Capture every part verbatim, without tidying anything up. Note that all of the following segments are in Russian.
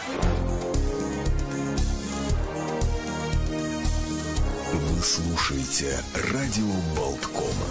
Вы слушаете радио Болткома.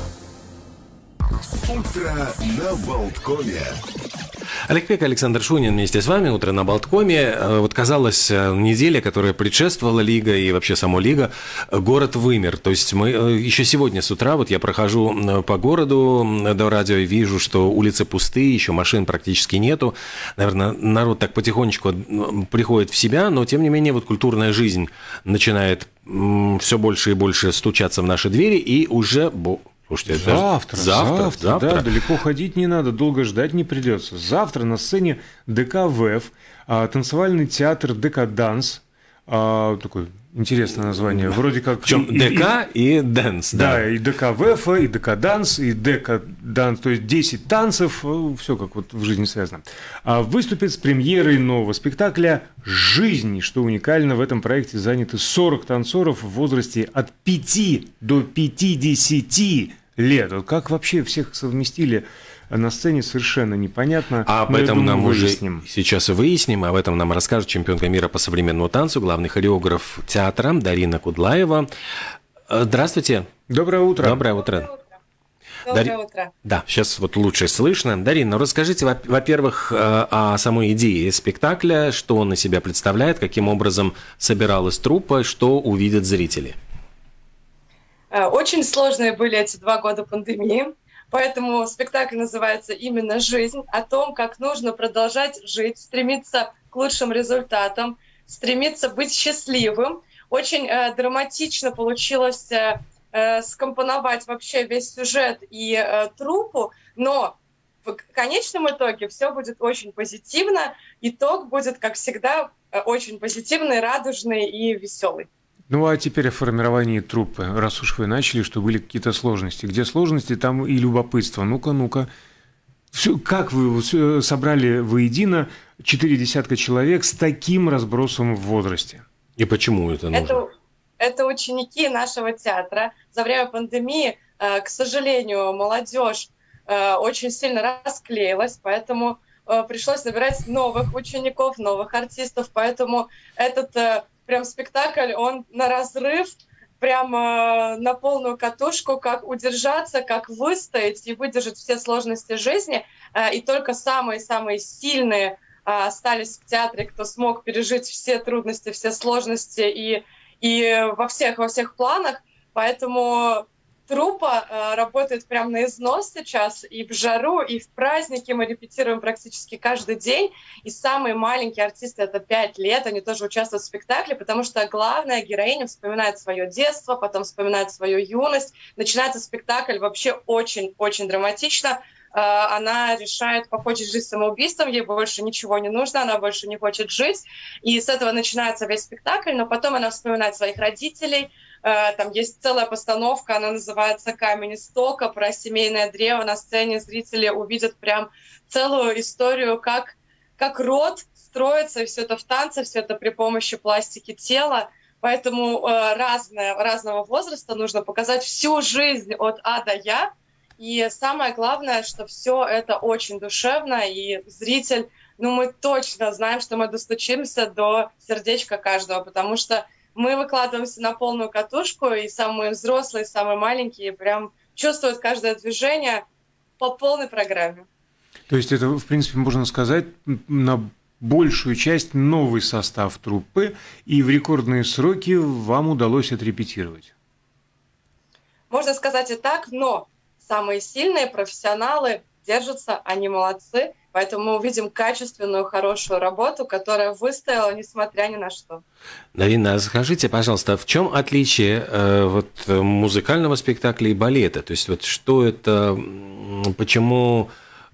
Утро на Болткоме. Олег Пек, Александр Шунин вместе с вами. Утро на Болткоме. Вот казалось, неделя, которая предшествовала Лига и вообще сама Лига, город вымер. То есть мы еще сегодня с утра, вот я прохожу по городу до радио и вижу, что улицы пустые, еще машин практически нету. Наверное, народ так потихонечку приходит в себя, но тем не менее вот культурная жизнь начинает все больше и больше стучаться в наши двери, и уже... Слушайте, завтра, завтра, завтра, завтра. Да, далеко ходить не надо, долго ждать не придется. Завтра на сцене ДК ВЭФ, а, танцевальный театр ДК-данс, а, такое интересное название, вроде как... Причем ДК и, и дэнс, да. Да, и ДК ВЭФ, и ДК-данс, и ДК-данс, то есть десять танцев, все как вот в жизни связано. А, выступит с премьерой нового спектакля «Жизнь». Что уникально, в этом проекте заняты сорок танцоров в возрасте от пяти до пятидесяти лет. Вот как вообще всех совместили на сцене, совершенно непонятно. А об этом нам уже сейчас и выясним. Об этом нам расскажет чемпионка мира по современному танцу, главный хореограф театра Дарина Кудлаева. Здравствуйте. Доброе утро. Доброе утро. Доброе Дари... утро. Да, сейчас вот лучше слышно. Дарина, ну расскажите, во-первых, о самой идее спектакля, что он из себя представляет, каким образом собиралась труппа, что увидят зрители. Очень сложные были эти два года пандемии, поэтому спектакль называется именно «Жизнь», о том, как нужно продолжать жить, стремиться к лучшим результатам, стремиться быть счастливым. Очень э, драматично получилось э, э, скомпоновать вообще весь сюжет и э, труппу, но в конечном итоге все будет очень позитивно. Итог будет, как всегда, э, очень позитивный, радужный и веселый. Ну, а теперь о формировании труппы. Раз уж вы начали, что были какие-то сложности. Где сложности, там и любопытство. Ну-ка, ну-ка. Все, как вы собрали воедино четыре десятка человек с таким разбросом в возрасте? И почему это нужно? Это, это ученики нашего театра. За время пандемии, к сожалению, молодежь очень сильно расклеилась, поэтому пришлось набирать новых учеников, новых артистов. Поэтому этот... Прям спектакль, он на разрыв, прямо на полную катушку, как удержаться, как выстоять и выдержать все сложности жизни. И только самые-самые сильные остались в театре, кто смог пережить все трудности, все сложности и, и во всех, во всех планах. Поэтому труппа э, работает прямо на износ сейчас, и в жару, и в праздники мы репетируем практически каждый день. И самые маленькие артисты — это пять лет, они тоже участвуют в спектакле, потому что главная героиня вспоминает свое детство, потом вспоминает свою юность. Начинается спектакль вообще очень-очень драматично. Э, она решает покончить жизнь самоубийством, ей больше ничего не нужно, она больше не хочет жить. И с этого начинается весь спектакль, но потом она вспоминает своих родителей. Там есть целая постановка, она называется «Камень истока», про семейное древо. На сцене зрители увидят прям целую историю, как, как род строится, и все это в танце, все это при помощи пластики тела. Поэтому э, разное, разного возраста нужно показать всю жизнь от А до Я. И самое главное, что все это очень душевно, и зритель, ну мы точно знаем, что мы достучимся до сердечка каждого, потому что мы выкладываемся на полную катушку, и самые взрослые, и самые маленькие прям чувствуют каждое движение по полной программе. То есть это, в принципе, можно сказать, на большую часть новый состав труппы, и в рекордные сроки вам удалось отрепетировать? Можно сказать и так, но самые сильные профессионалы держатся, они молодцы. Поэтому мы увидим качественную, хорошую работу, которая выстояла, несмотря ни на что. Дарина, скажите, пожалуйста, в чем отличие э, вот, музыкального спектакля и балета? То есть, вот что это, почему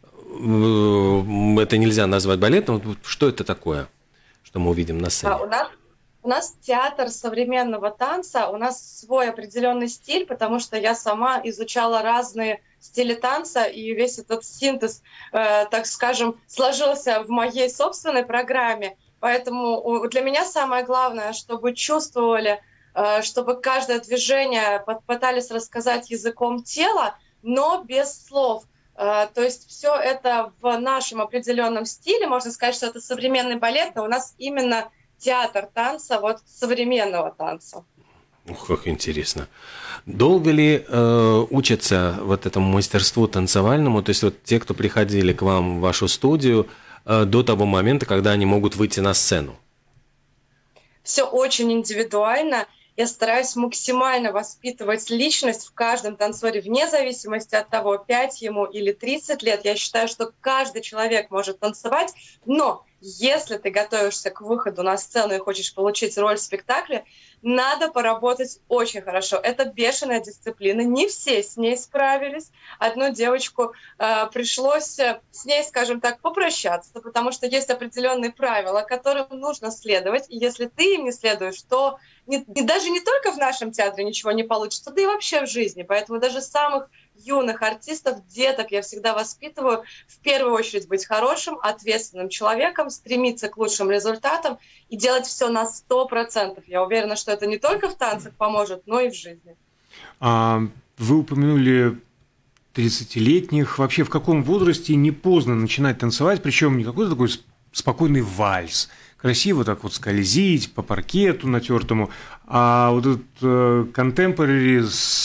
э, это нельзя назвать балетом? Вот, что это такое, что мы увидим на сцене? А, у нас, у нас театр современного танца, у нас свой определенный стиль, потому что я сама изучала разные стили танца, и весь этот синтез, э, так скажем, сложился в моей собственной программе. Поэтому для меня самое главное, чтобы чувствовали, э, чтобы каждое движение пытались рассказать языком тела, но без слов. То есть все это в нашем определенном стиле. Можно сказать, что это современный балет, но у нас именно театр танца, вот современного танца. Ух, как интересно. Долго ли э, учатся вот этому мастерству танцевальному? То есть вот те, кто приходили к вам в вашу студию, э, до того момента, когда они могут выйти на сцену? Все очень индивидуально. Я стараюсь максимально воспитывать личность в каждом танцоре, вне зависимости от того, пять ему или тридцать лет. Я считаю, что каждый человек может танцевать, но если ты готовишься к выходу на сцену и хочешь получить роль в спектакле, надо поработать очень хорошо. Это бешеная дисциплина. Не все с ней справились. Одну девочку э, пришлось с ней, скажем так, попрощаться, потому что есть определенные правила, которым нужно следовать. И если ты им не следуешь, то не, не, даже не только в нашем театре ничего не получится, да и вообще в жизни. Поэтому даже самых юных артистов, деток я всегда воспитываю в первую очередь быть хорошим, ответственным человеком, стремиться к лучшим результатам и делать все на сто процентов. Я уверена, что это не только в танцах поможет, но и в жизни. А, вы упомянули тридцатилетних. Вообще, в каком возрасте не поздно начинать танцевать, причем не какой-то такой спокойный вальс, красиво так вот скользить по паркету натертому, а вот этот контемпорари,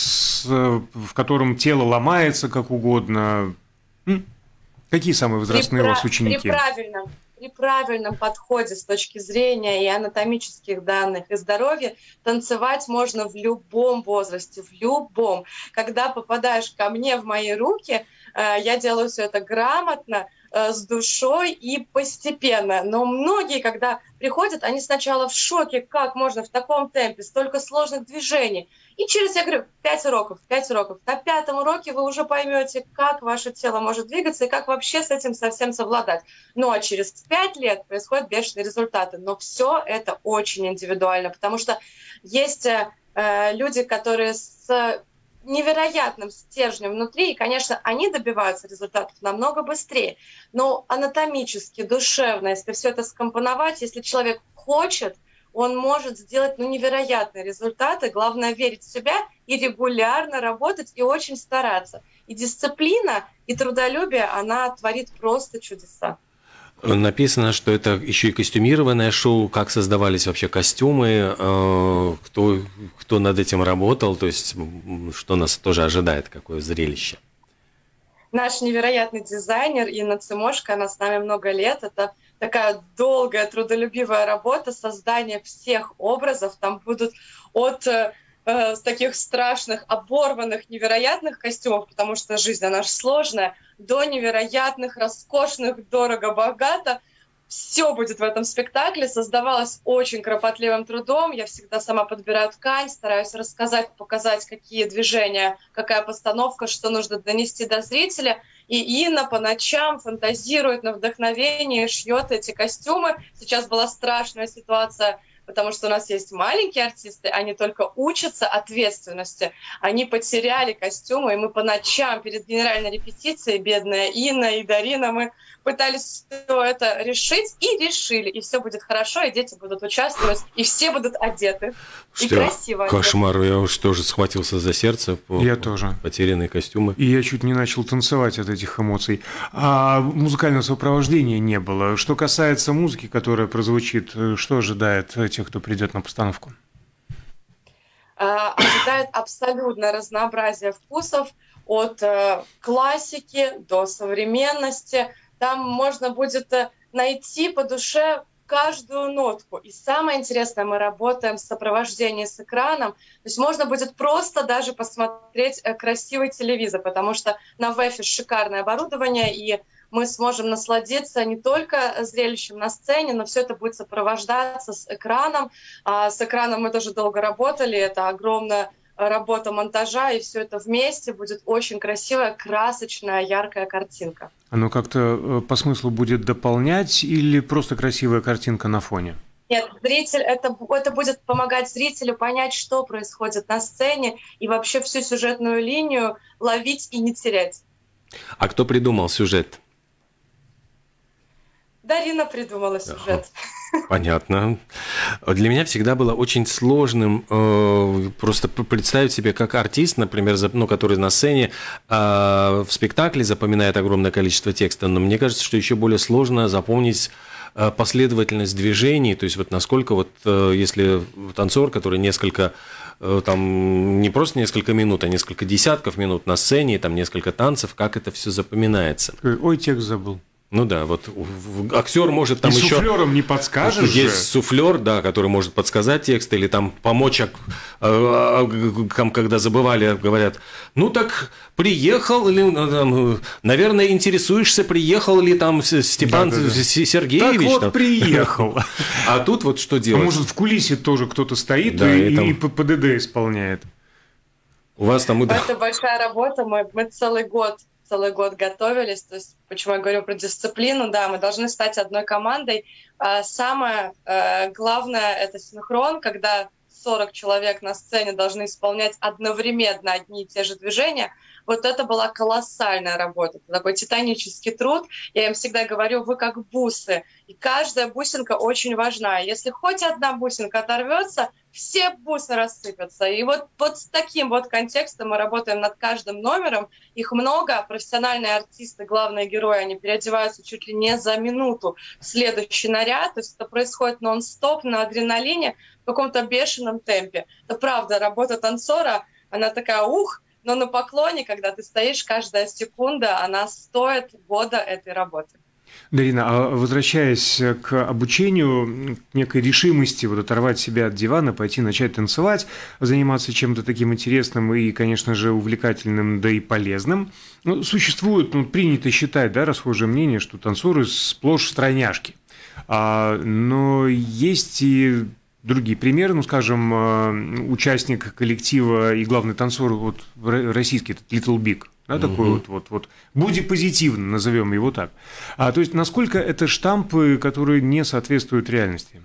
э, в котором тело ломается как угодно. М? Какие самые возрастные При, у вас ученики? При правильном, при правильном подходе с точки зрения и анатомических данных, и здоровья, танцевать можно в любом возрасте, в любом. Когда попадаешь ко мне в мои руки, э, я делаю все это грамотно, с душой и постепенно. Но многие, когда приходят, они сначала в шоке, как можно в таком темпе, столько сложных движений. И через, я говорю, пять уроков, пять уроков. На пятом уроке вы уже поймете, как ваше тело может двигаться и как вообще с этим совсем совладать. Ну а через пять лет происходят бешеные результаты. Но все это очень индивидуально, потому что есть э, люди, которые с невероятным стержнем внутри, и, конечно, они добиваются результатов намного быстрее. Но анатомически, душевно, если все это скомпоновать, если человек хочет, он может сделать ну, невероятные результаты. Главное верить в себя и регулярно работать, и очень стараться. И дисциплина, и трудолюбие, она творит просто чудеса. Написано, что это еще и костюмированное шоу. Как создавались вообще костюмы, кто, кто над этим работал, то есть что нас тоже ожидает, какое зрелище? Наш невероятный дизайнер Инна Цимошко, она с нами много лет. Это такая долгая, трудолюбивая работа, создание всех образов. Там будут от э, с таких страшных, оборванных, невероятных костюмов, потому что жизнь, она же сложная, до невероятных, роскошных, дорого-богато. Все будет в этом спектакле. Создавалось очень кропотливым трудом. Я всегда сама подбираю ткань, стараюсь рассказать, показать, какие движения, какая постановка, что нужно донести до зрителя. И Инна по ночам фантазирует на вдохновение, шьет эти костюмы. Сейчас была страшная ситуация, потому что у нас есть маленькие артисты, они только учатся ответственности. Они потеряли костюмы, и мы по ночам перед генеральной репетицией, бедная Инна и Дарина, мы пытались все это решить и решили. И все будет хорошо, и дети будут участвовать, и все будут одеты. И что? Красиво. Кошмар, я уж тоже схватился за сердце. По, я тоже. Потерянные костюмы. И я чуть не начал танцевать от этих эмоций. А музыкального сопровождения не было. Что касается музыки, которая прозвучит, что ожидает тех, кто придет на постановку? Ожидает абсолютно разнообразие вкусов, от классики до современности. Там можно будет найти по душе каждую нотку. И самое интересное, мы работаем в сопровождении с экраном. То есть можно будет просто даже посмотреть красивый телевизор, потому что на ВЭФе шикарное оборудование, и мы сможем насладиться не только зрелищем на сцене, но все это будет сопровождаться с экраном. А с экраном мы тоже долго работали, это огромная работа монтажа, и все это вместе будет очень красивая, красочная, яркая картинка. Оно как-то по смыслу будет дополнять или просто красивая картинка на фоне? Нет, зритель, это, это будет помогать зрителю понять, что происходит на сцене, и вообще всю сюжетную линию ловить и не терять. А кто придумал сюжет? Дарина придумала сюжет. Понятно. Для меня всегда было очень сложным э, просто представить себе, как артист, например, ну, который на сцене э, в спектакле запоминает огромное количество текста, но мне кажется, что еще более сложно запомнить э, последовательность движений, то есть вот насколько вот, э, если танцор, который несколько, э, там, не просто несколько минут, а несколько десятков минут на сцене, там несколько танцев, как это все запоминается. Ой, текст забыл. Ну да, вот актер может там и еще... суфлером не подскажешь Есть же. суфлер, да, который может подсказать текст или там помочь, когда забывали, говорят, ну так приехал, или, там, наверное, интересуешься, приехал ли там Степан да, да, да. Сергеевич. Так вот, там. приехал. А тут вот что делать? А может, в кулисе тоже кто-то стоит да, и, и, там... и ПДД исполняет. У вас там... Это большая работа, мы, мы целый год целый год готовились, то есть почему я говорю про дисциплину, да, мы должны стать одной командой. А самое э, главное – это синхрон, когда сорок человек на сцене должны исполнять одновременно одни и те же движения. Вот это была колоссальная работа, это такой титанический труд. Я им всегда говорю, вы как бусы, и каждая бусинка очень важна. Если хоть одна бусинка оторвется, все бусы рассыпятся. И вот, вот с таким вот контекстом мы работаем над каждым номером. Их много, профессиональные артисты, главные герои, они переодеваются чуть ли не за минуту в следующий наряд. То есть это происходит нон-стоп, на адреналине, в каком-то бешеном темпе. Это правда, работа танцора, она такая ух, но на поклоне, когда ты стоишь, каждая секунда, она стоит года этой работы. Дарина, а возвращаясь к обучению, к некой решимости вот оторвать себя от дивана, пойти начать танцевать, заниматься чем-то таким интересным и, конечно же, увлекательным, да и полезным, ну, существует, ну, принято считать, да, расхожее мнение, что танцоры сплошь стройняшки. А, но есть и другие примеры, ну, скажем, участник коллектива и главный танцор вот, российский, этот Little Big, да, угу. такой вот, вот, вот, бодипозитивно, назовем его так. А, то есть, насколько это штампы, которые не соответствуют реальности?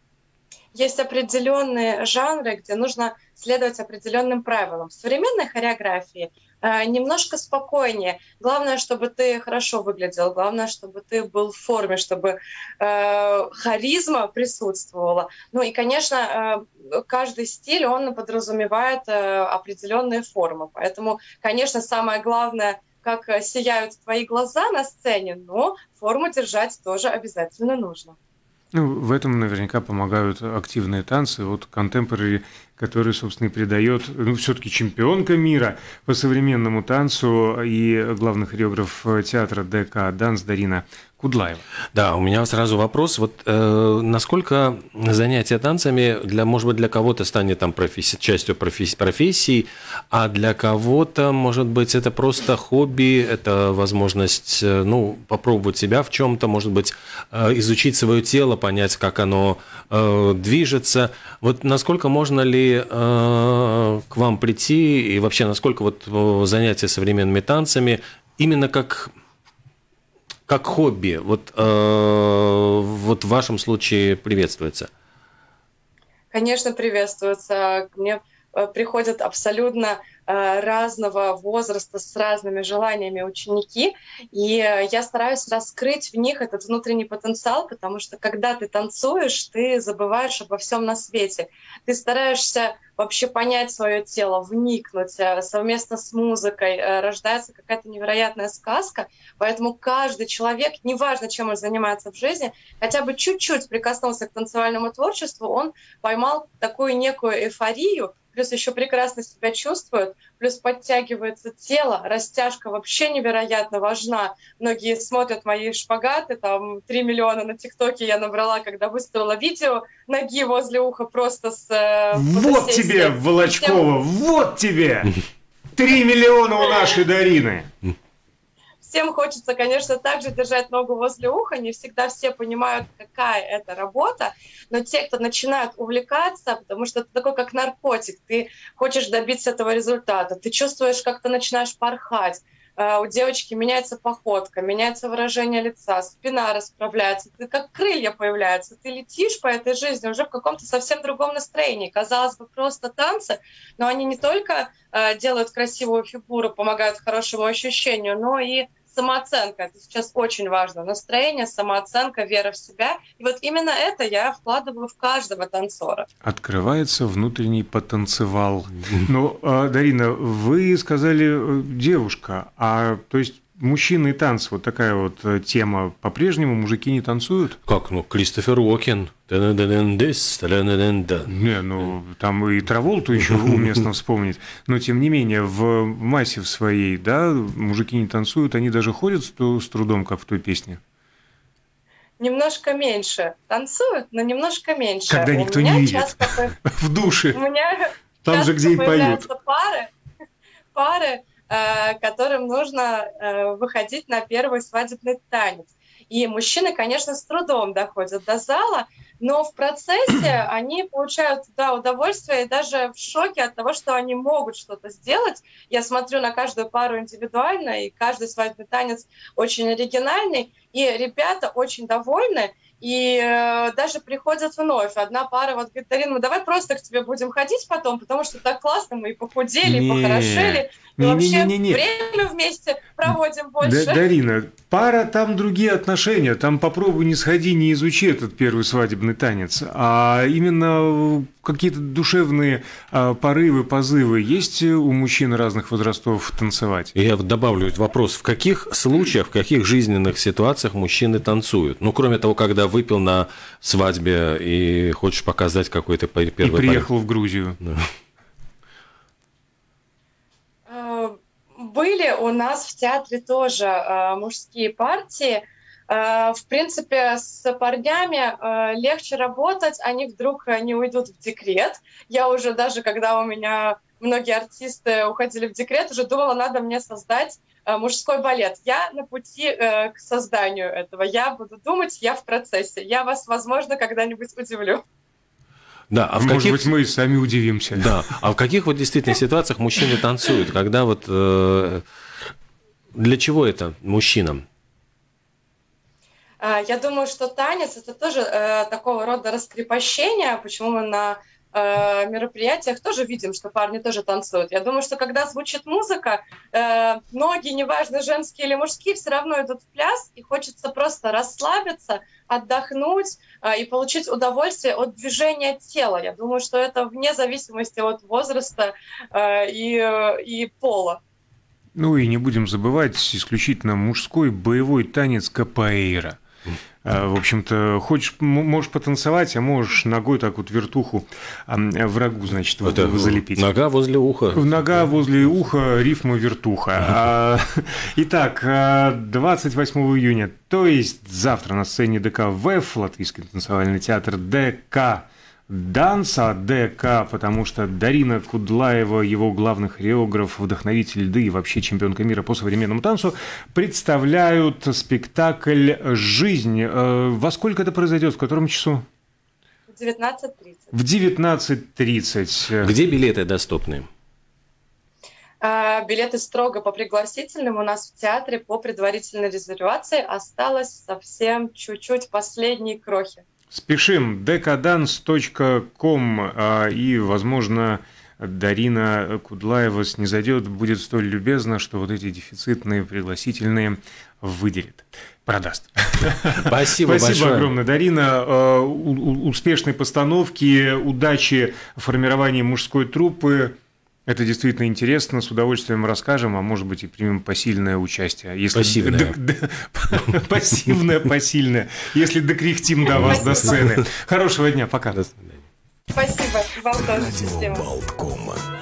Есть определенные жанры, где нужно следовать определенным правилам. В современной хореографии э, немножко спокойнее. Главное, чтобы ты хорошо выглядел, главное, чтобы ты был в форме, чтобы э, харизма присутствовала. Ну и, конечно, э, каждый стиль, он подразумевает э, определенные формы. Поэтому, конечно, самое главное, как сияют твои глаза на сцене, но форму держать тоже обязательно нужно. Ну, в этом наверняка помогают активные танцы. Вот Contemporary, который, собственно, и придает, ну, все-таки чемпионка мира по современному танцу и главный хореограф театра ДК «Данс» Дарина Кудлаева. Да, у меня сразу вопрос. Вот э, насколько занятие танцами, для, может быть, для кого-то станет там профессия, частью профессии, профессии, а для кого-то, может быть, это просто хобби, это возможность, ну, попробовать себя в чем-то, может быть, э, изучить свое тело, понять, как оно э, движется. Вот насколько можно ли э, к вам прийти и вообще насколько вот занятие современными танцами именно как... как хобби, вот, э, вот в вашем случае приветствуется? Конечно, приветствуется. Ко мне приходят абсолютно э, разного возраста, с разными желаниями ученики, и я стараюсь раскрыть в них этот внутренний потенциал, потому что когда ты танцуешь, ты забываешь обо всем на свете. Ты стараешься вообще понять свое тело, вникнуть. Совместно с музыкой рождается какая-то невероятная сказка, поэтому каждый человек, неважно, чем он занимается в жизни, хотя бы чуть-чуть прикоснулся к танцевальному творчеству, он поймал такую некую эйфорию, плюс еще прекрасно себя чувствует, плюс подтягивается тело, растяжка вообще невероятно важна. Многие смотрят мои шпагаты, там три миллиона на ТикТоке я набрала, когда выставила видео ноги возле уха просто с... Вот тебе, Волочкова, всем... вот тебе! Три миллиона у нашей Дарины! Всем хочется, конечно, также держать ногу возле уха. Не всегда все понимают, какая это работа. Но те, кто начинают увлекаться, потому что это такой, как наркотик, ты хочешь добиться этого результата, ты чувствуешь, как ты начинаешь порхать. У девочки меняется походка, меняется выражение лица, спина расправляется, ты как крылья появляются, ты летишь по этой жизни уже в каком-то совсем другом настроении. Казалось бы, просто танцы, но они не только делают красивую фигуру, помогают хорошему ощущению, но и самооценка. Это сейчас очень важно. Настроение, самооценка, вера в себя. И вот именно это я вкладываю в каждого танцора. Открывается внутренний потанцевал. Ну, Дарина, вы сказали девушка, а то есть мужчины и танцы, вот такая вот тема. По-прежнему мужики не танцуют? Как, ну, Кристофер Уокен. Не, ну, там и Траволту еще уместно вспомнить. Но, тем не менее, в массе в своей, да, мужики не танцуют, они даже ходят с трудом, как в той песне. Немножко меньше танцуют, но немножко меньше. Когда никто не видит. В душе. У меня там же, где и поют. Пары, пары, которым нужно выходить на первый свадебный танец. И мужчины, конечно, с трудом доходят до зала, но в процессе они получают, да, удовольствие и даже в шоке от того, что они могут что-то сделать. Я смотрю на каждую пару индивидуально, и каждый свадебный танец очень оригинальный, и ребята очень довольны. И э, даже приходят вновь. Одна пара вот говорит: Дарина, мы давай просто к тебе будем ходить потом, потому что так классно, мы и похудели, не, и похорошели, и не, вообще не, не, не. время вместе проводим больше. Да, Дарина, пара, там другие отношения, там попробуй не сходи, не изучи этот первый свадебный танец, а именно какие-то душевные а, порывы, позывы есть у мужчин разных возрастов танцевать? Я добавлю вопрос: в каких случаях, в каких жизненных ситуациях мужчины танцуют? Ну, кроме того, когда выпил на свадьбе и хочешь показать какой-то первый... И приехал в Грузию. Да. Были у нас в театре тоже э, мужские партии. Э, в принципе, с парнями э, легче работать, они вдруг не уйдут в декрет. Я уже даже, когда у меня многие артисты уходили в декрет, уже думала, надо мне создать э, мужской балет. Я на пути э, к созданию этого. Я буду думать, я в процессе. Я вас, возможно, когда-нибудь удивлю. Да, а в Может каких... быть, мы сами удивимся. Да, а в каких вот действительно ситуациях мужчины танцуют? Когда вот... Э, для чего это мужчинам? Я думаю, что танец – это тоже э, такого рода раскрепощение. Почему мы на э, мероприятиях тоже видим, что парни тоже танцуют. Я думаю, что когда звучит музыка, э, ноги, неважно, женские или мужские, все равно идут в пляс, и хочется просто расслабиться, отдохнуть э, и получить удовольствие от движения тела. Я думаю, что это вне зависимости от возраста э, и, э, и пола. Ну и не будем забывать исключительно мужской боевой танец капоэйра. В общем-то, хочешь, можешь потанцевать, а можешь ногой так вот вертуху врагу, значит, это залепить. Нога возле уха. Нога возле уха, рифма вертуха. Итак, двадцать восьмого июня, то есть завтра на сцене ДК ВЭФ, Латвийский танцевальный театр ДК Данса, ДК, потому что Дарина Кудлаева, его главный хореограф, вдохновитель, да и вообще чемпионка мира по современному танцу, представляют спектакль «Жизнь». Во сколько это произойдет? В котором часу? В девятнадцать тридцать. В девятнадцать тридцать. Где билеты доступны? Билеты строго по пригласительным. У нас в театре по предварительной резервации осталось совсем чуть-чуть, последние крохи. Спешим. декаданс точка ком, и, возможно, Дарина Кудлаева снизойдет, будет столь любезна, что вот эти дефицитные пригласительные выделит, продаст. Спасибо, Спасибо большое. огромное, Дарина. Успешной постановки, удачи в формировании мужской труппы. Это действительно интересно, с удовольствием расскажем, а может быть и примем посильное участие. Если Пассивное. Пассивное, посильное. Если докряхтим до вас до сцены. Хорошего дня, пока. Спасибо, вам тоже. Радио Болтком.